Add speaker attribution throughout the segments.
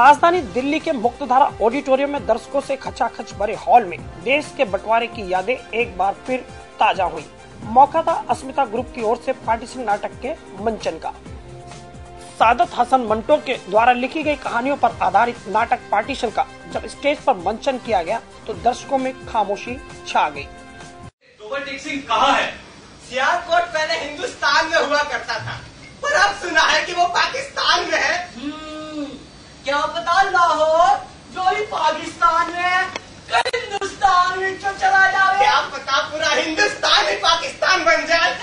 Speaker 1: राजधानी दिल्ली के मुक्तधारा ऑडिटोरियम में दर्शकों से खचाखच भरे हॉल में देश के बंटवारे की यादें एक बार फिर ताजा हुई। मौका था अस्मिता ग्रुप की ओर से पार्टीशन नाटक के मंचन का। सादत हसन मंटो के द्वारा लिखी गई कहानियों पर आधारित नाटक पार्टीशन का जब स्टेज पर मंचन किया गया तो दर्शकों में खामोशी छा गई।
Speaker 2: रोबोट सिंह कहाँ है?
Speaker 3: सियालकोट पहले हिंदुस्तान में हुआ करता था, पर अब सुना है कि वो पाकिस्तान में है।
Speaker 4: क्या पता लाहौर जो ही पाकिस्तान में है, कल हिंदुस्तान में जो चला जाए।
Speaker 3: क्या पता पूरा हिंदुस्तान ही पाकिस्तान बन जाए।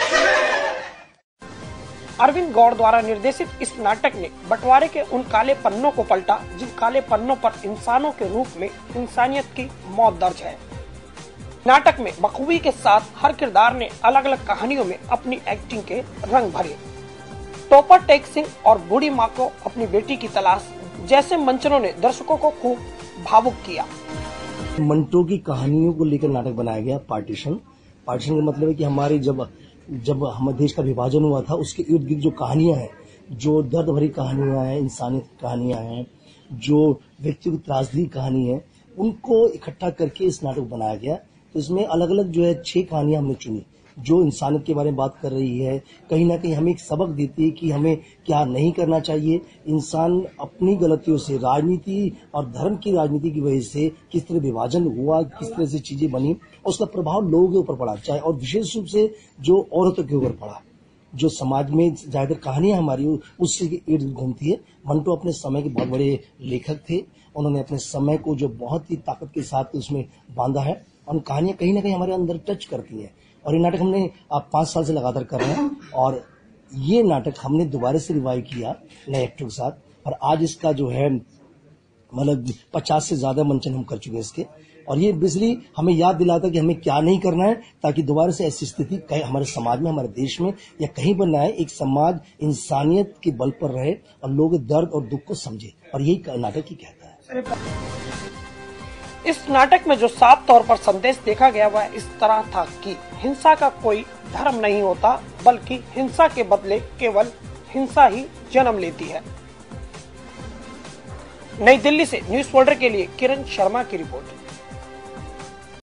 Speaker 1: अरविंद गौड़ द्वारा निर्देशित इस नाटक ने बंटवारे के उन काले पन्नों को पलटा जिन काले पन्नों पर इंसानों के रूप में इंसानियत की मौत दर्ज है। नाटक में बखूबी के साथ हर किरदार ने अलग अलग कहानियों में अपनी एक्टिंग के रंग भरे। टॉपर टेक सिंह और बूढ़ी माँ को अपनी बेटी की तलाश जैसे मंचनों ने दर्शकों को खूब भावुक किया।
Speaker 5: मंटो की कहानियों को लेकर नाटक बनाया गया पार्टीशन का मतलब है कि हमारी जब हमारे देश का विभाजन हुआ था उसके इर्द गिर्द जो कहानियां हैं, जो दर्द भरी कहानियां हैं, इंसानियत की कहानियां हैं, जो व्यक्तियों की त्रासदी कहानी है, उनको इकट्ठा करके इस नाटक बनाया गया। तो इसमें अलग अलग जो है 6 कहानियां हमने चुनी जो इंसानियत के बारे में बात कर रही है। कहीं ना कहीं हमें एक सबक देती है कि हमें क्या नहीं करना चाहिए। इंसान अपनी गलतियों से, राजनीति और धर्म की राजनीति की वजह से किस तरह विभाजन हुआ, किस तरह से चीजें बनी और उसका प्रभाव लोगों के ऊपर पड़ा, चाहे और विशेष रूप से जो औरतों के ऊपर पड़ा, जो समाज में ज्यादातर कहानियां हमारी उससे इर्द घूमती है। मंटो अपने समय के बहुत बड़े लेखक थे। उन्होंने अपने समय को जो बहुत ही ताकत के साथ उसमें बांधा है और कहानियां कहीं ना कहीं हमारे अंदर टच करती हैं। और ये नाटक हमने 5 साल से लगातार कर रहे हैं और ये नाटक हमने दोबारा से रिवाइव किया नए एक्टरों के साथ और आज इसका जो है मतलब 50 से ज्यादा मंचन हम कर चुके हैं इसके। और ये बेसिकली हमें याद दिलाता कि हमें क्या नहीं करना है ताकि दोबारा से ऐसी स्थिति कहीं हमारे समाज में, हमारे देश में या कहीं पर न आए। एक समाज इंसानियत के बल पर रहे और लोग दर्द और दुख को समझे और यही नाटक ही कहता है।
Speaker 1: इस नाटक में जो साफ तौर पर संदेश देखा गया वह इस तरह था कि हिंसा का कोई धर्म नहीं होता, बल्कि हिंसा के बदले केवल हिंसा ही जन्म लेती है। नई दिल्ली से न्यूज़ फोल्डर के लिए किरण शर्मा की रिपोर्ट।